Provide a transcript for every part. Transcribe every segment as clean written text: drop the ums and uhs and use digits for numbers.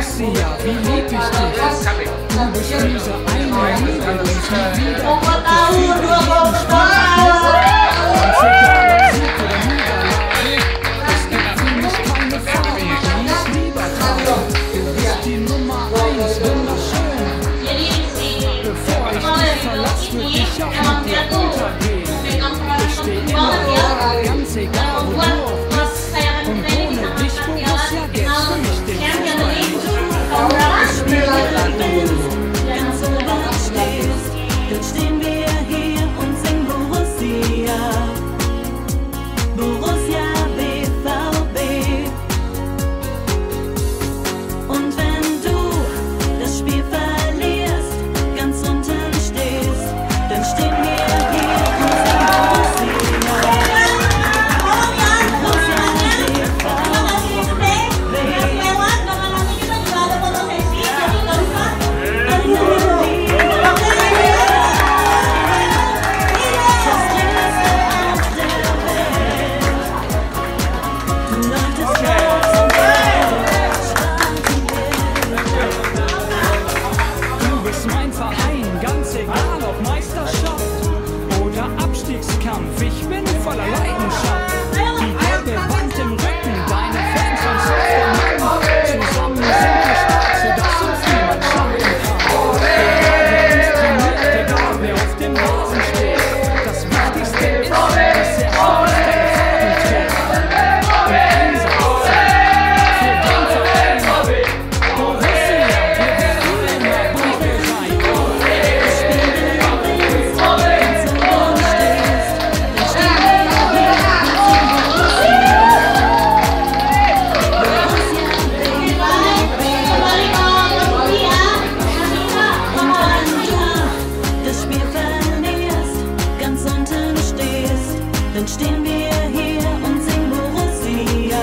Borussia, wie lieb ich dich. Du bist diese eine Liebe, die ich nie wieder es gibt für mich keine Farben, die ich lieber trage. Du bist die Nummer 1, wunderschön. Bevor ich dich verlasse, wird dich auch mit dir untergehen. Ich steh immer da, ganz egal wo du auch bist. Und ohne dich, Borussia, gäb's für mich den Fußball nicht. Ganz oben stehst, dann stehen wir hier und singen Borussia. Borussia BVB. Und wenn du das Spiel verlierst, ganz unten stehst, dann stehen wir hier und singen ich bin voller Leidenschaft. Die gelbe Wand im Rücken, deine Fans von Mann. Zusammen sind wir stark, sodass uns niemand schlagen kann. Egal wer auf dem Rasen steht, das Wichtigste ist, dass er alles deine Farben trägt. Und Einsatz für den Verein. Borussia, wir werden immer Brüche sein. Dann stehen wir hier und singen Borussia.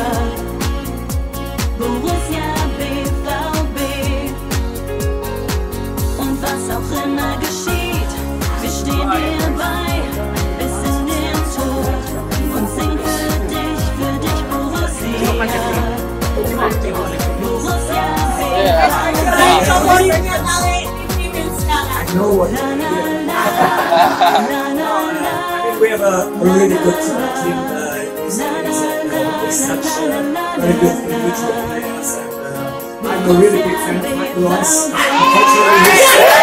Borussia BVB. Und was auch immer geschieht, wir stehen hier bei bis in den Tod und singen für dich Borussia. Borussia BVB. We have a really good team. It's such very good individual players, and I'm a really big fan of Michael Loss. Unfortunately,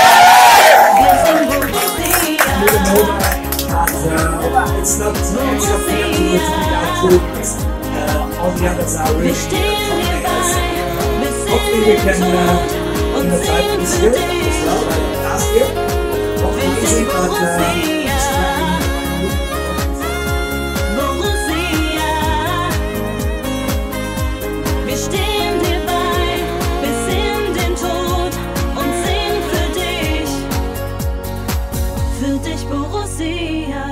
it's not fair to be out too, because all the others are really good players. Hopefully we can win the title this year as well, like last year. Hopefully easy, but wir stehen dir bei bis in den Tod und singen für dich Borussia.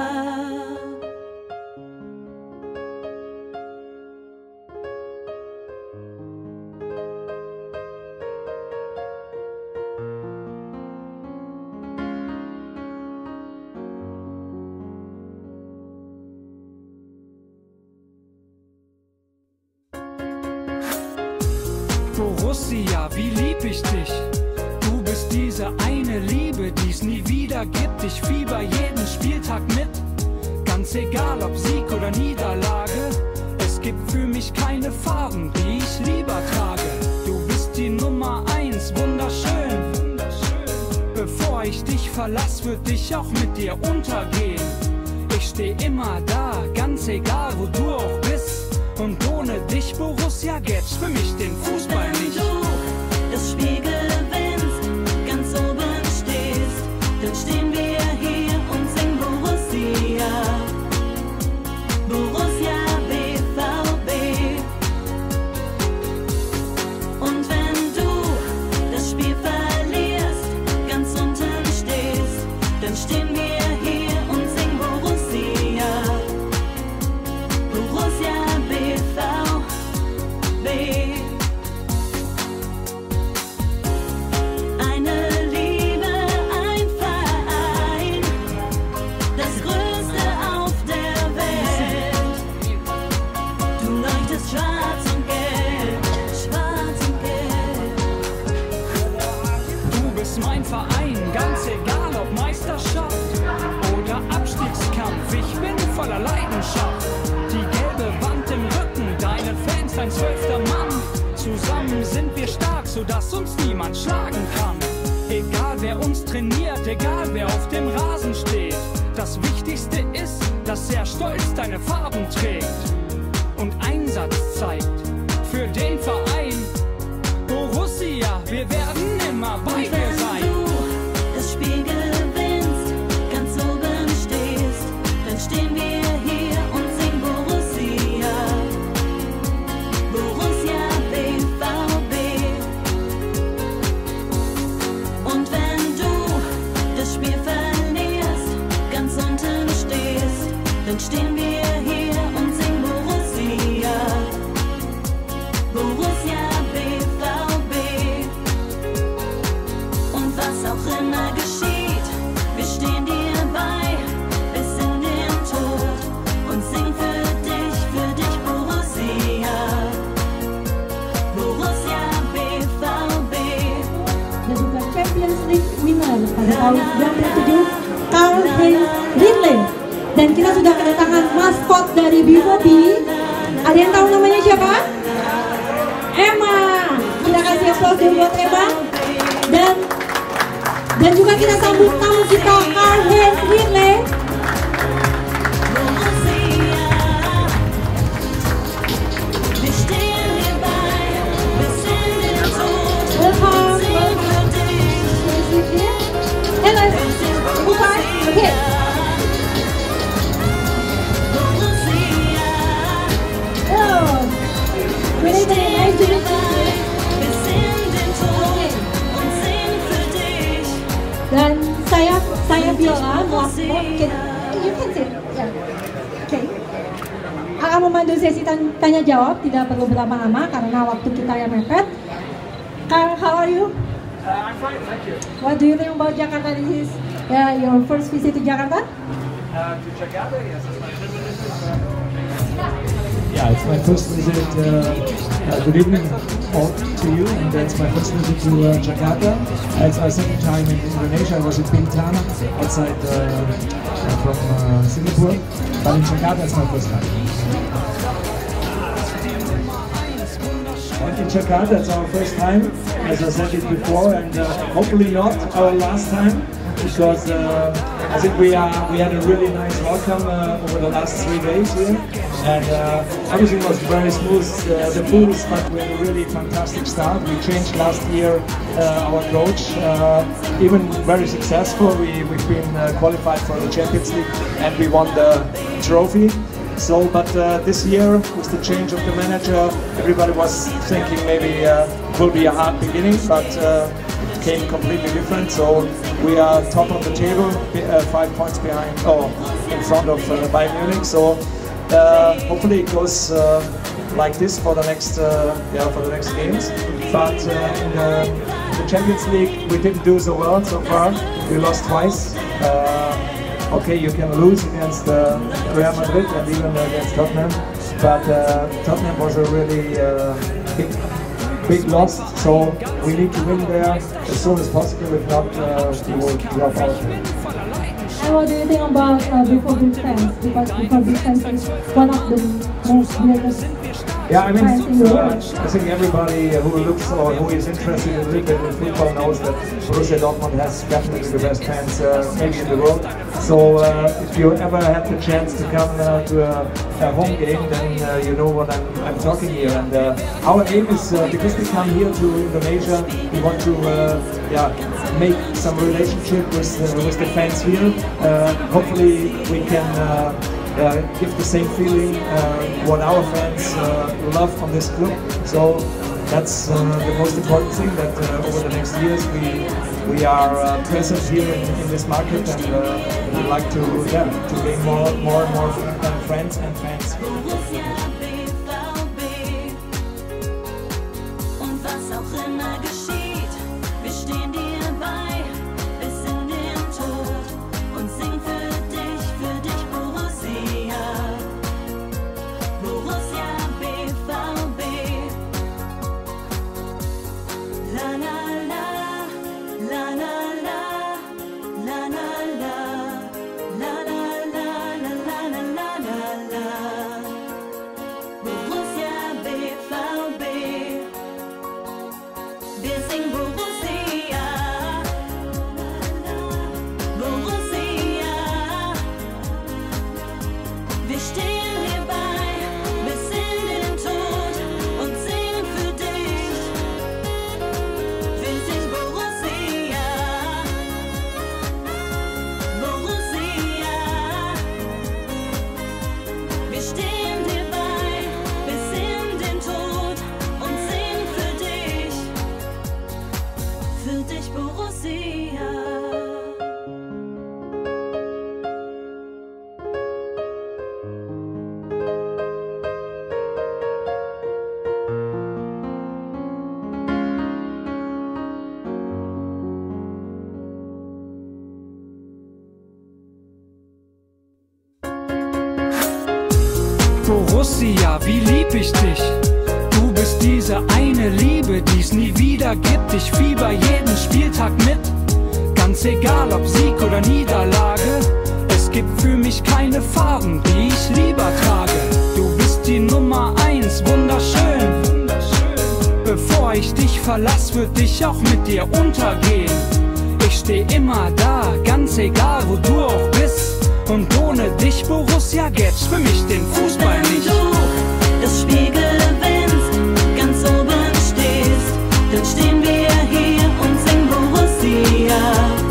Borussia, wie lieb ich dich. Du bist diese eine Liebe, die's nie wieder gibt. Ich fieber jeden Spieltag mit, ganz egal ob Sieg oder Niederlage. Es gibt für mich keine Farben, die ich lieber trage. Du bist die Nummer 1, wunderschön. Bevor ich dich verlass, wird dich auch mit dir untergehen. Ich steh immer da, ganz egal wo du auch bist. Und ohne dich, Borussia, gäb's für mich den Fußball nicht. Wenn du das Spiel gewinnst, ganz oben stehst, dann stehen wir hier und singen Borussia. Borussia BVB. Und wenn du das Spiel verlierst, ganz unten stehst, dann stehen wir hier und singen Borussia. Borussia BVB. Eine Liebe, ein Verein, das Größte auf der Welt. Du leuchtest schwarz und gelb, schwarz und gelb. man schlagen kann. Egal wer uns trainiert, egal wer auf dem Rasen steht. Das Wichtigste ist, dass er stolz deine Farben trägt und Einsatz zeigt für den Verein. Borussia, wir werden immer bei dir sein. Wenn du das Spiel gewinnst, ganz oben stehst, dann stehen wir hier und singen Borussia. Borussia BVB. Und wenn du das Spiel verlierst, ganz unten stehst, dann stehen wir hier und singen Borussia. Borussia BVB. Und was auch immer geschieht, wir stehen dir bei bis in den Tod und singen für dich Borussia. Borussia BVB. Dan juga Champions League winner pada tahun 97, Karl-Heinz Riedle. Dan kita sudah kedatangan maskot dari BVB. Ada yang tahu namanya siapa? Emma. Kita kasih aplaus dulu buat Emma. Dan juga kita sambut tamu kita Karl-Heinz Riedle. Wir stehen dir bei bis in den Tod Welcome. und singen für dich. Hello. Goodbye. Okay. Oh. Wir stehen dir bei bis in den Tod und singen für dich. Dan saya Viola mungkin you can sit. Yeah. Okay. Akan memandu sesi tanya jawab, tidak perlu berlama-lama karena waktu kita yang mepet. Karl, how are you? I'm fine, thank you. What do you think about Jakarta? This is your first visit to Jakarta? To Jakarta, yes, it's my first visit. Yeah, it's my first visit. Good evening all to you, and it's my first visit to Jakarta. It's our second time in Indonesia. I was in Bintang, outside from Singapore, but in Jakarta it's my first time. In Jakarta it's our first time, as I said it before, and hopefully not our last time, because I think we had a really nice welcome over the last 3 days here, and everything was very smooth. The food is but we had a really fantastic start. We changed last year our coach, even very successful. We've been qualified for the Champions League and we won the trophy. So, but this year, with the change of the manager, everybody was thinking maybe it will be a hard beginning, but it came completely different. So we are top of the table, 5 points behind, in front of Bayern Munich. So hopefully it goes like this for the next games. But in the Champions League, we didn't do so well so far. We lost twice. Okay, you can lose against Real Madrid and even against Tottenham, but Tottenham was a really big loss, so we need to win there as soon as possible. If not, we will drop out. And what do you think about BVB fans? Because BVB fans is one of the most greatest. Yeah, I mean, I think everybody who looks or who is interested in a little bit in football knows that Borussia Dortmund has definitely the best fans maybe in the world. So if you ever had the chance to come to a home game, then you know what I'm talking here. And our aim is, because we come here to Indonesia, we want to make some relationship with the fans here. Hopefully we can give the same feeling what our fans love on this club. So that's the most important thing, that over the next years we are present here in this market, and we'd like to gain more and more friends and fans. Wir Borussia, wie lieb ich dich. Du bist diese eine Liebe, die's nie wieder gibt. Ich fieber jeden Spieltag mit, ganz egal ob Sieg oder Niederlage. Es gibt für mich keine Farben, die ich lieber trage. Du bist die Nummer 1, wunderschön. Bevor ich dich verlass, würd ich auch mit dir untergehen. Ich steh immer da, ganz egal wo du auch bist. Und ohne dich, Borussia, gäb's für mich den Fußball nicht. Wenn du das Spiel gewinnst, ganz oben stehst, dann stehen wir hier und singen Borussia.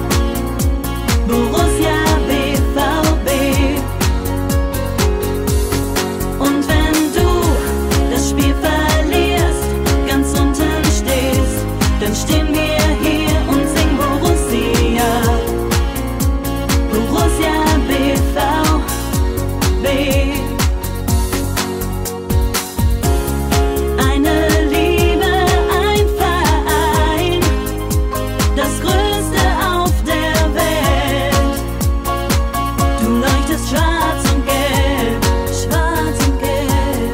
Borussia BVB. Und wenn du das Spiel verlierst, ganz unten stehst, dann stehen wir hier und singen Borussia. Borussia BVB. Eine Liebe, ein Verein, das Größte auf der Welt. Du leuchtest schwarz und gelb, schwarz und gelb.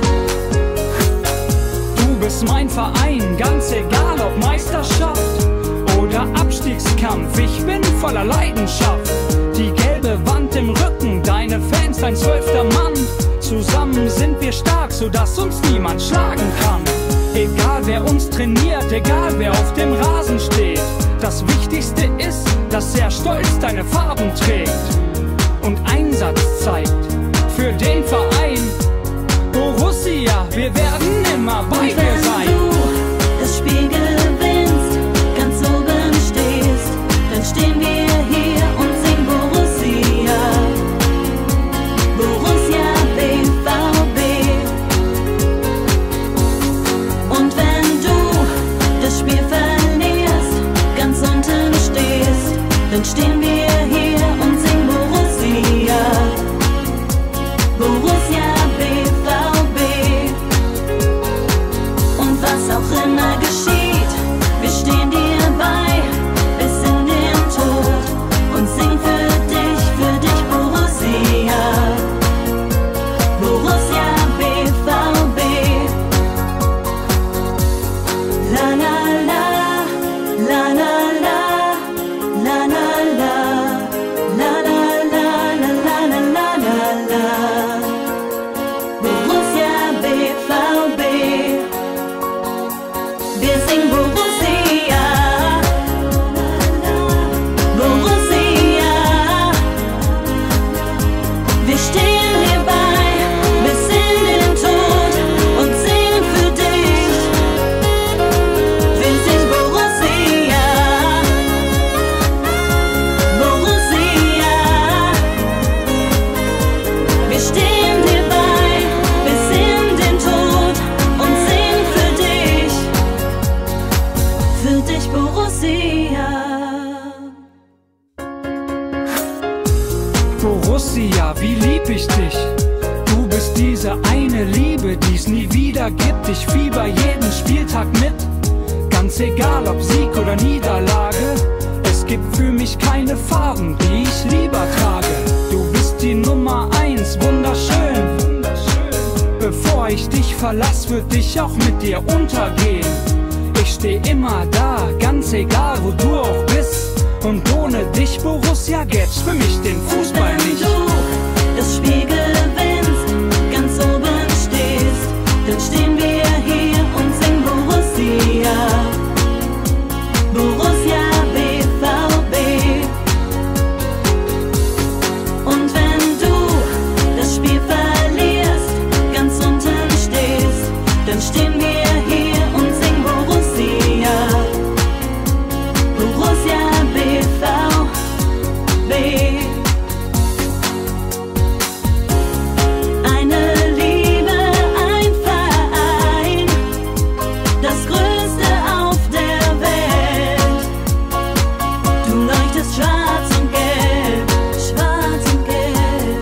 Du bist mein Verein, ganz egal ob Meisterschaft oder Abstiegskampf. Ich bin voller Leidenschaft. Die gelbe Wand im Rücken, deine Fans, ein 12. Mann. Zusammen sind wir stark, sodass uns niemand schlagen kann. Egal wer uns trainiert, egal wer auf dem Rasen steht. Das Wichtigste ist, dass er stolz deine Farben trägt und Einsatz zeigt für den Verein. Borussia, wir werden immer bei dir sein. Wenn du das Spiel gewinnst, ganz oben stehst, dann stehen wir hier und singen Borussia. Borussia BVB. Und wenn du das Spiel verlierst, ganz unten stehst, dann stehen wir hier und singen Borussia. Borussia BVB. Und was auch immer geschieht, wir stehen dir bei bis in den Tod und singen für dich Borussia. Borussia BVB. La la la, la la la, la la la, la la la, la la la, la la. Borussia BVB. Wir singen Borussia. Borussia. Wir stehen dir bei bis in den Tod und singen für dich Borussia. Borussia. Wir stehen dir bei bis in den Tod und singen für dich Borussia. Borussia, wie lieb ich dich. Du bist diese eine Liebe, die's nie wieder gibt. Ich fieber jeden Spieltag mit, ganz egal ob Sieg oder Niederlage. Es gibt für mich keine Farben, die ich lieber trage. Du bist die Nummer 1, wunderschön. Bevor ich dich verlass, würd ich auch mit dir untergehen. Ich steh immer da, ganz egal wo du auch bist. Und ohne dich, Borussia, gäb's für mich den Fußball Wenn nicht. du das Spiel gewinnst, ganz oben stehst, dann stehen wir hier und singen Borussia. Borussia BVB. Und wenn du das Spiel verlierst, ganz unten stehst, dann stehen wir hier und singen Borussia. Borussia BVB. Eine Liebe, ein Verein, das Größte auf der Welt. Du leuchtest schwarz und gelb, schwarz und gelb.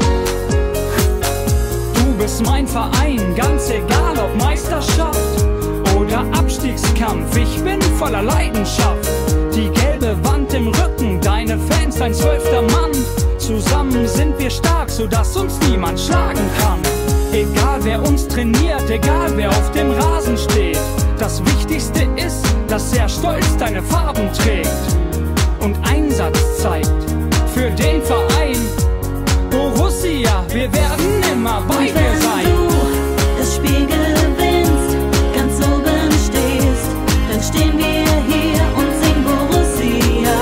Du bist mein Verein, ganz egal ob Meisterschaft oder Abstiegskampf. Ich bin voller Leidenschaft. Die gelbe Wand im Rücken, deine Fans, ein 12. Mann. Zusammen sind wir stark, sodass uns niemand schlagen kann. Egal wer trainiert, egal wer auf dem Rasen steht. Das Wichtigste ist, dass er stolz deine Farben trägt und Einsatz zeigt für den Verein. Borussia, wir werden immer bei dir sein. Wenn du das Spiel gewinnst, ganz oben stehst, dann stehen wir hier und singen Borussia.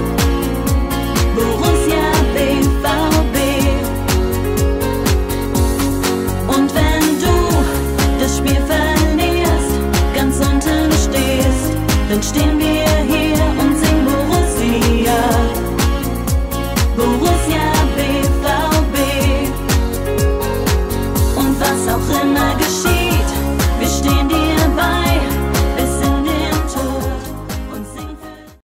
Borussia BVB. Und wenn du das Spiel verlierst, ganz unten stehst, dann stehen wir hier und singen Borussia. Borussia BVB. Und was auch immer geschieht,